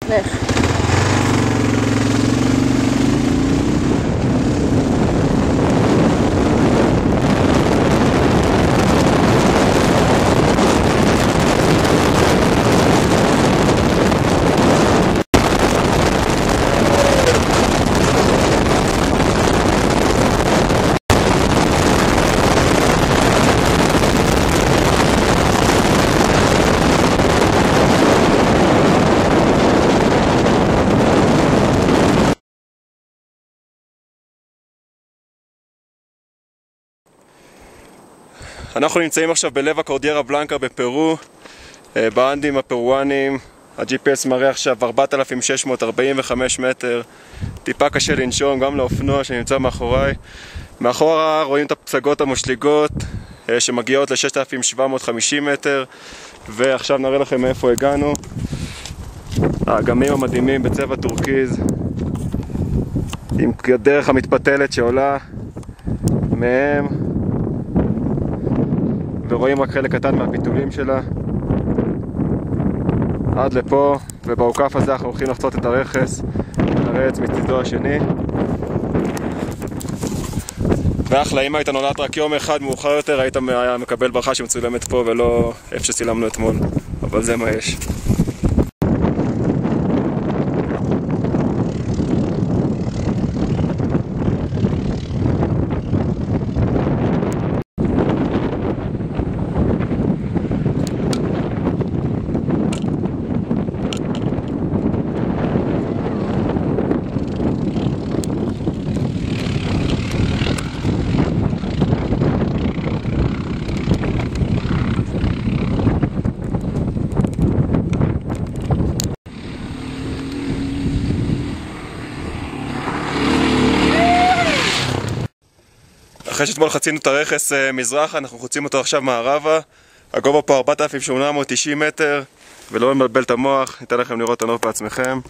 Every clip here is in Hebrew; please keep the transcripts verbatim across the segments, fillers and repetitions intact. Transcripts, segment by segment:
לך. אנחנו נמצאים עכשיו בלב הקורדיירה בלנקה בפרו, באנדים הפרואנים. ה-ג'י פי אס מראה עכשיו ארבעת אלפים שש מאות ארבעים וחמישה מטר. טיפה קשה לנשום גם לאופנוע שנמצא מאחוריי. מאחורה רואים את הפסגות המושליגות שמגיעות ל-ששת אלפים שבע מאות וחמישים מטר. ועכשיו נראה לכם מאיפה הגענו. האגמים המדהימים בצבע טורקיז, עם הדרך המתפתלת שעולה מהם, ורואים רק חלק קטן מהפיתולים שלה עד לפה. ובעוקף הזה אנחנו הולכים לחצות את הרכס ולרץ מצידו השני. ואחלה, אם היית נולד רק יום אחד מאוחר יותר היית מקבל ברכה שמצולמת פה ולא איפה שצילמנו אתמול, אבל זה מה יש. אחרי שאתמול חצינו את הרכס מזרחה, אנחנו חוצים אותו עכשיו מערבה. הגובה פה ארבעת אלפים שמונה מאות תשעים מטר, ולא מבלבל את המוח, ניתן לכם לראות את הנוף בעצמכם.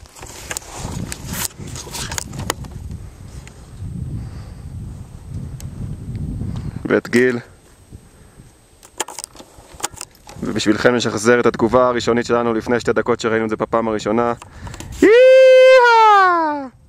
ואת גיל. ובשבילכם נשחזר את התגובה הראשונית שלנו לפני שתי דקות שראינו את זה בפעם הראשונה. יאה!